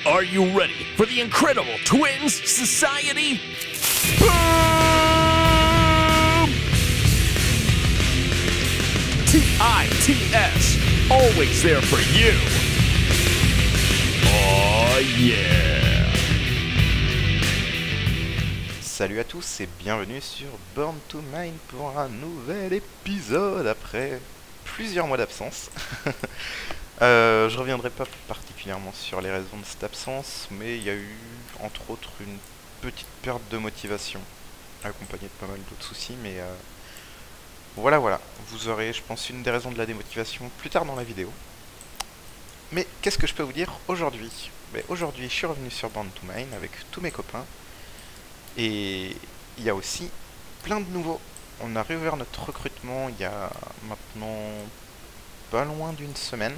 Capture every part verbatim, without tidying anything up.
Are you ready for the Incredible Twins Society? Boom! T I T S, always there for you. Oh yeah! Salut à tous et bienvenue sur Born to Mine pour un nouvel épisode après plusieurs mois d'absence. euh, je reviendrai pas particulièrement sur les raisons de cette absence, mais il y a eu entre autres une petite perte de motivation, accompagnée de pas mal d'autres soucis, mais euh, voilà voilà, vous aurez je pense une des raisons de la démotivation plus tard dans la vidéo. Mais qu'est-ce que je peux vous dire aujourd'hui? Ben, aujourd'hui je suis revenu sur Born to Mine avec tous mes copains. Et il y a aussi plein de nouveaux. On a réouvert notre recrutement il y a maintenant pas loin d'une semaine.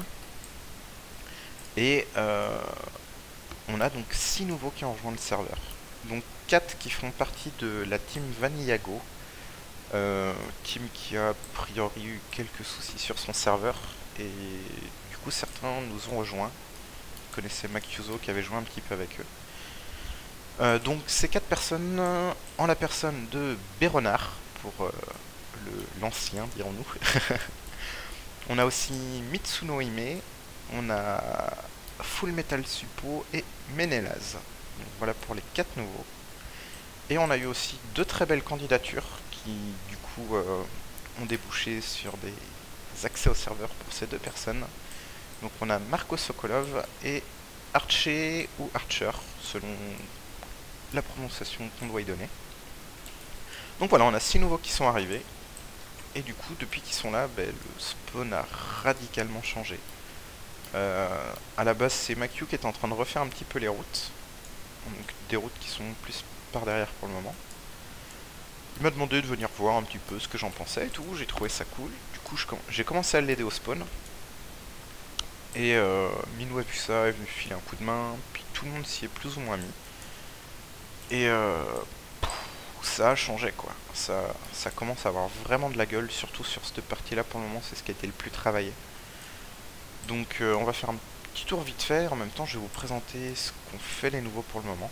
Et euh, on a donc six nouveaux qui ont rejoint le serveur. Donc quatre qui font partie de la team Vanillago. Euh, team qui a a priori eu quelques soucis sur son serveur. Et du coup certains nous ont rejoints. Vous connaissez Macuso qui avait joué un petit peu avec eux. Euh, donc ces quatre personnes, euh, en la personne de Béronard, pour euh, l'ancien dirons-nous. On a aussi Mitsuno Hime, on a Full Metal Suppo et Menelaz. Donc voilà pour les quatre nouveaux. Et on a eu aussi deux très belles candidatures qui du coup euh, ont débouché sur des accès au serveur pour ces deux personnes. Donc on a Marco Sokolov et Archer ou Archer, selon la prononciation qu'on doit y donner. Donc voilà, on a six nouveaux qui sont arrivés. Et du coup, depuis qu'ils sont là, ben, le spawn a radicalement changé. Euh, à la base, c'est Makiu qui est en train de refaire un petit peu les routes. Donc des routes qui sont plus par derrière pour le moment. Il m'a demandé de venir voir un petit peu ce que j'en pensais et tout. J'ai trouvé ça cool. Du coup, j'ai commencé à l'aider au spawn. Et euh, Minou a vu ça, est venu filer un coup de main. Puis tout le monde s'y est plus ou moins mis. Et euh, ça a changé quoi, ça, ça commence à avoir vraiment de la gueule, surtout sur cette partie là pour le moment, c'est ce qui a été le plus travaillé. Donc euh, on va faire un petit tour vite fait, en même temps je vais vous présenter ce qu'ont fait les nouveaux pour le moment.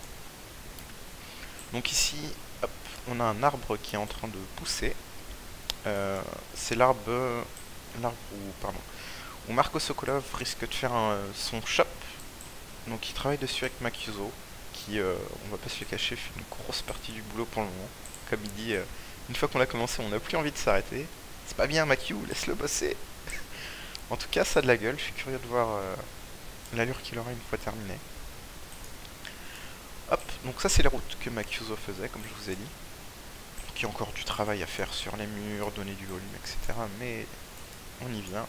Donc ici, hop, on a un arbre qui est en train de pousser, euh, c'est l'arbre, l'arbre où, pardon, où Marco Sokolov risque de faire un, son shop, donc il travaille dessus avec Macuso. Qui, euh, on va pas se le cacher, fait une grosse partie du boulot pour le moment. Comme il dit, euh, une fois qu'on a commencé, on n'a plus envie de s'arrêter. C'est pas bien, Makiu, laisse-le bosser. En tout cas, ça a de la gueule. Je suis curieux de voir euh, l'allure qu'il aura une fois terminé. Hop, donc ça, c'est les routes que Macuso faisait, comme je vous ai dit. Il y a encore du travail à faire sur les murs, donner du volume, et cetera. Mais on y vient.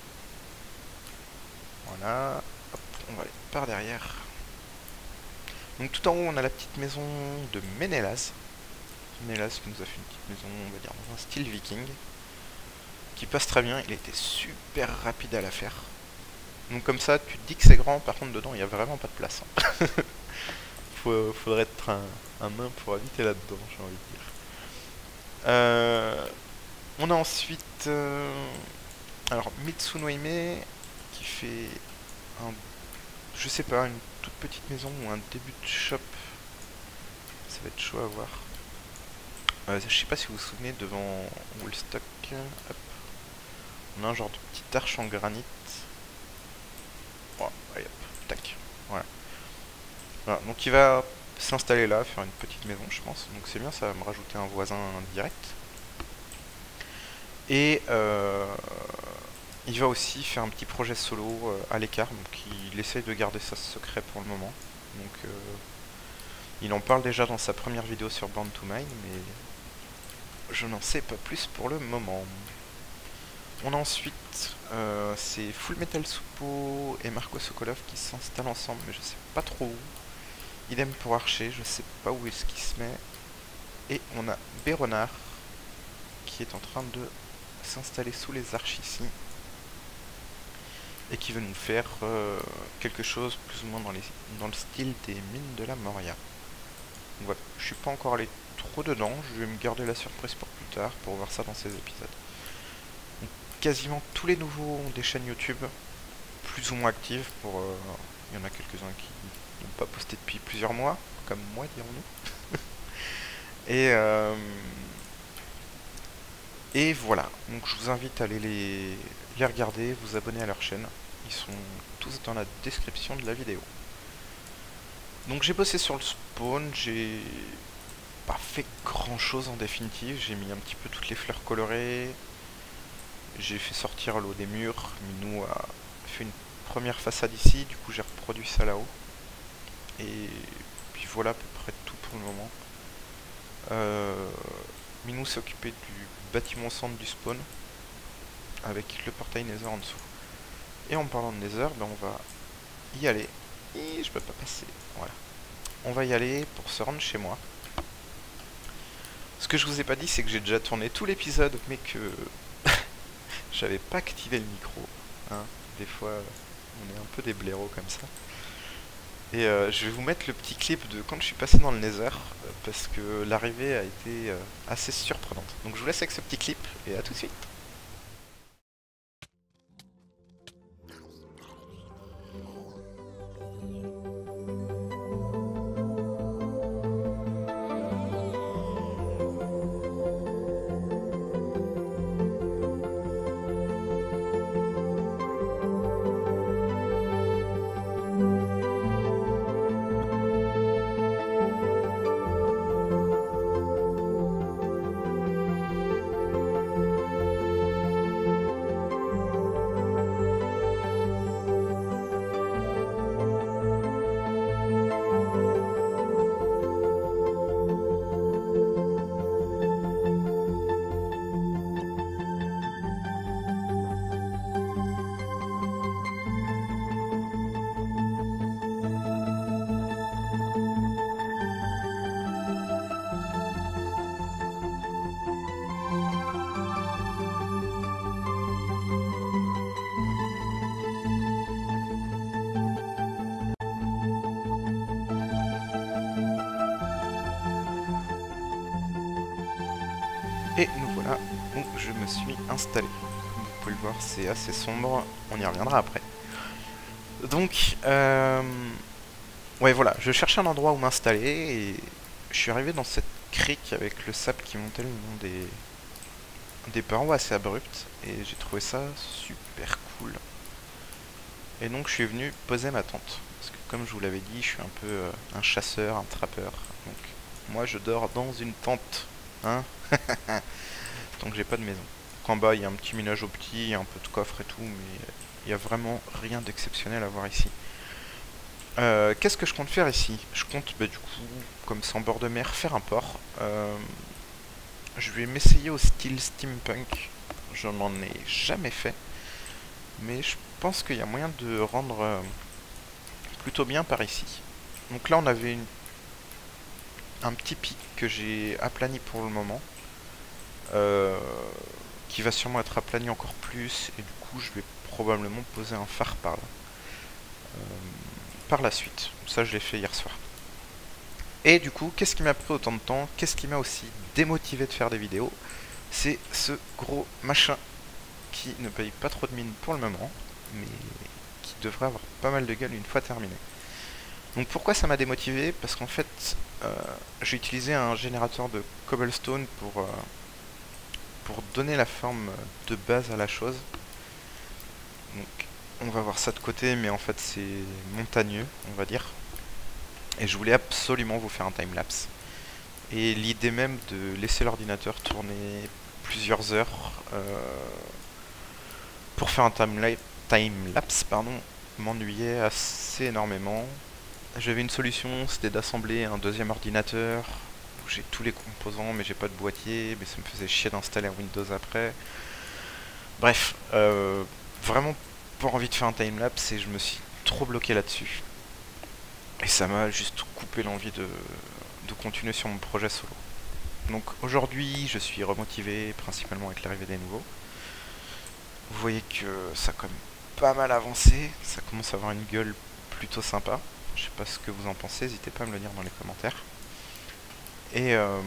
Voilà. Hop, on va aller par derrière. Donc tout en haut, on a la petite maison de Menelaz. Menelaz qui nous a fait une petite maison, on va dire, dans un style viking. Qui passe très bien, il a été super rapide à la faire. Donc comme ça, tu te dis que c'est grand, par contre dedans, il n'y a vraiment pas de place. Hein. Faut, faudrait être un, un nain pour habiter là-dedans, j'ai envie de dire. Euh, on a ensuite... Euh, alors, Mitsuno Hime, qui fait un... Je sais pas, une toute petite maison ou un début de shop. Ça va être chaud à voir. Euh, je sais pas si vous vous souvenez, devant Woolstock, hop, on a un genre de petite arche en granit. Oh, allez, hop, tac, voilà. Voilà. Donc il va s'installer là, faire une petite maison je pense. Donc c'est bien, ça va me rajouter un voisin direct. Et euh, il va aussi faire un petit projet solo euh, à l'écart, donc il essaye de garder ça secret pour le moment. Donc euh, il en parle déjà dans sa première vidéo sur Born to Mine, mais je n'en sais pas plus pour le moment. On a ensuite, euh, c'est Full Metal Suppo et Marco Sokolov qui s'installent ensemble, mais je sais pas trop où. Idem pour Archer, je sais pas où est-ce qu'il se met. Et on a Béronard qui est en train de s'installer sous les arches ici. Et qui veut nous faire euh, quelque chose plus ou moins dans, les, dans le style des mines de la Moria. Donc voilà, je suis pas encore allé trop dedans, je vais me garder la surprise pour plus tard, pour voir ça dans ces épisodes. Donc, quasiment tous les nouveaux ont des chaînes YouTube, plus ou moins actives, pour euh, Il y en a quelques-uns qui n'ont pas posté depuis plusieurs mois, comme moi, dirons-nous. et, euh, et voilà, donc je vous invite à aller les, les regarder, vous abonner à leur chaîne. Ils sont tous dans la description de la vidéo. Donc j'ai bossé sur le spawn, j'ai pas fait grand chose en définitive, j'ai mis un petit peu toutes les fleurs colorées, j'ai fait sortir l'eau des murs, Minou a fait une première façade ici, du coup j'ai reproduit ça là-haut. Et puis voilà à peu près tout pour le moment. Euh, Minou s'est occupé du bâtiment centre du spawn, avec le portail Nether en dessous. Et en parlant de Nether, ben on va y aller. Et je peux pas passer, voilà. On va y aller pour se rendre chez moi. Ce que je vous ai pas dit, c'est que j'ai déjà tourné tout l'épisode, mais que j'avais pas activé le micro. Hein. Des fois, on est un peu des blaireaux comme ça. Et euh, je vais vous mettre le petit clip de quand je suis passé dans le Nether, euh, parce que l'arrivée a été euh, assez surprenante. Donc je vous laisse avec ce petit clip, et à tout de suite. Et nous voilà, donc je me suis installé. Comme vous pouvez le voir, c'est assez sombre, on y reviendra après. Donc, euh... ouais voilà, je cherchais un endroit où m'installer et je suis arrivé dans cette crique avec le sable qui montait le long des, des parois assez abruptes et j'ai trouvé ça super cool. Et donc je suis venu poser ma tente, parce que comme je vous l'avais dit, je suis un peu euh, un chasseur, un trappeur. Donc moi je dors dans une tente, hein. Donc j'ai pas de maison. Donc en bas il y a un petit ménage au petit, un peu de coffre et tout, mais il y a vraiment rien d'exceptionnel à voir ici. Euh, Qu'est-ce que je compte faire ici? Je compte bah, du coup, comme c'est en bord de mer, faire un port. Euh, je vais m'essayer au style steampunk. Je n'en ai jamais fait, mais je pense qu'il y a moyen de rendre euh, plutôt bien par ici. Donc là on avait une, un petit pic que j'ai aplani pour le moment. Euh, qui va sûrement être aplani encore plus et du coup je vais probablement poser un phare par là euh, par la suite. Ça je l'ai fait hier soir. Et du coup qu'est-ce qui m'a pris autant de temps, qu'est-ce qui m'a aussi démotivé de faire des vidéos, c'est ce gros machin qui ne paye pas trop de mine pour le moment mais qui devrait avoir pas mal de gueule une fois terminé. Donc pourquoi ça m'a démotivé? Parce qu'en fait euh, j'ai utilisé un générateur de cobblestone pour euh, pour donner la forme de base à la chose. Donc on va voir ça de côté, mais en fait c'est montagneux, on va dire. Et je voulais absolument vous faire un timelapse. Et l'idée même de laisser l'ordinateur tourner plusieurs heures euh, pour faire un timelapse, timelapse pardon, m'ennuyait assez énormément. J'avais une solution, c'était d'assembler un deuxième ordinateur. J'ai tous les composants mais j'ai pas de boîtier, mais ça me faisait chier d'installer un Windows après. Bref, euh, vraiment pas envie de faire un timelapse et je me suis trop bloqué là-dessus. Et ça m'a juste coupé l'envie de, de continuer sur mon projet solo. Donc aujourd'hui je suis remotivé principalement avec l'arrivée des nouveaux. Vous voyez que ça a quand même pas mal avancé, ça commence à avoir une gueule plutôt sympa. Je sais pas ce que vous en pensez, n'hésitez pas à me le dire dans les commentaires. Et, euh,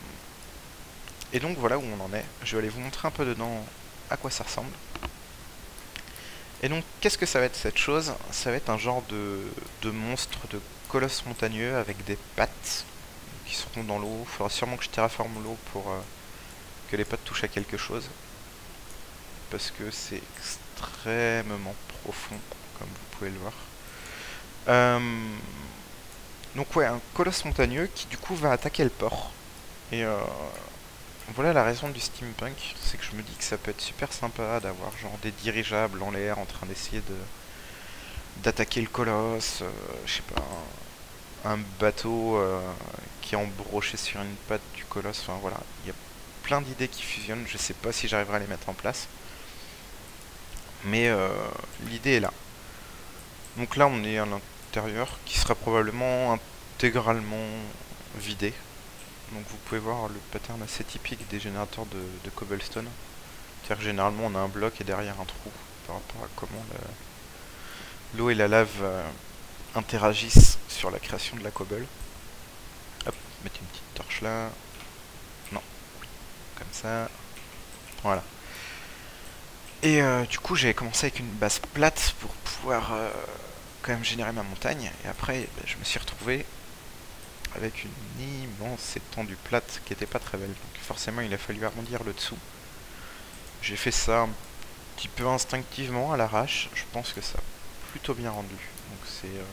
et donc voilà où on en est. Je vais aller vous montrer un peu dedans à quoi ça ressemble. Et donc, qu'est-ce que ça va être cette chose? Ça va être un genre de, de monstre, de colosse montagneux avec des pattes qui seront dans l'eau. Il faudra sûrement que je terraforme l'eau pour euh, que les pattes touchent à quelque chose. Parce que c'est extrêmement profond, comme vous pouvez le voir. Euh, donc ouais, un colosse montagneux qui du coup va attaquer le port. Et euh, voilà la raison du steampunk, c'est que je me dis que ça peut être super sympa d'avoir genre des dirigeables en l'air en train d'essayer de d'attaquer le colosse, euh, je sais pas, un, un bateau euh, qui est embroché sur une patte du colosse, enfin voilà, il y a plein d'idées qui fusionnent, je sais pas si j'arriverai à les mettre en place. Mais euh, l'idée est là. Donc là on est à l'intérieur qui sera probablement intégralement vidé. Donc vous pouvez voir le pattern assez typique des générateurs de, de cobblestone. C'est-à-dire que généralement on a un bloc et derrière un trou par rapport à comment l'eau et la lave euh, interagissent sur la création de la cobble. Hop, mettre une petite torche là. Non, comme ça. Voilà. Et euh, du coup j'ai commencé avec une base plate pour pouvoir euh, quand même générer ma montagne. Et après bah, je me suis retrouvé avec une immense étendue plate qui était pas très belle. Donc forcément il a fallu arrondir le dessous. J'ai fait ça un petit peu instinctivement à l'arrache. Je pense que ça a plutôt bien rendu. Donc c'est euh,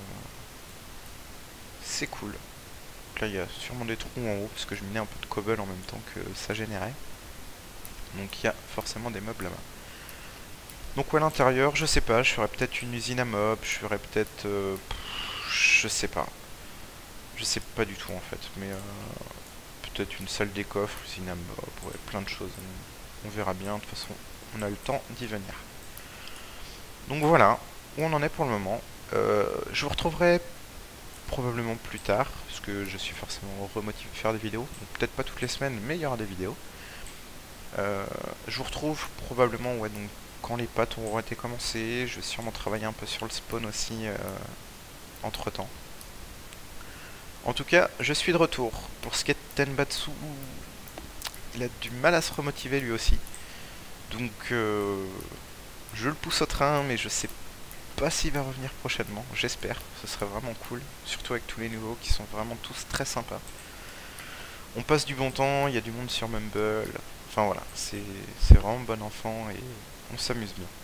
c'est cool. Donc là il y a sûrement des trous en haut parce que je minais un peu de cobble en même temps que ça générait. Donc il y a forcément des mobs là-bas. Donc ouais, à l'intérieur, je sais pas, je ferais peut-être une usine à mobs, je ferais peut-être... Euh, je sais pas. Je sais pas du tout en fait, mais euh, peut-être une salle des coffres, usine à mobs, ouais, plein de choses. On, on verra bien, de toute façon, on a le temps d'y venir. Donc voilà, où on en est pour le moment. Euh, je vous retrouverai probablement plus tard, parce que je suis forcément remotivé de faire des vidéos. Peut-être pas toutes les semaines, mais il y aura des vidéos. Euh, je vous retrouve probablement, ouais, donc quand les pattes auront été commencées. Je vais sûrement travailler un peu sur le spawn aussi euh, entre temps. En tout cas, je suis de retour. Pour ce qui est de Tenbatsu, il a du mal à se remotiver lui aussi. Donc euh, je le pousse au train, mais je sais pas s'il va revenir prochainement. J'espère, ce serait vraiment cool. Surtout avec tous les nouveaux qui sont vraiment tous très sympas. On passe du bon temps, il y a du monde sur Mumble. Enfin voilà, c'est vraiment bon enfant et on s'amuse bien.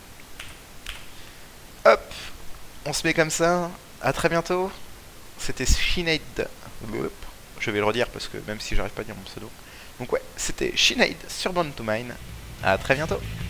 Hop, on se met comme ça. À très bientôt. C'était Shinade. Je vais le redire parce que même si j'arrive pas à dire mon pseudo. Donc ouais, c'était Shinade sur Born to Mine. À très bientôt.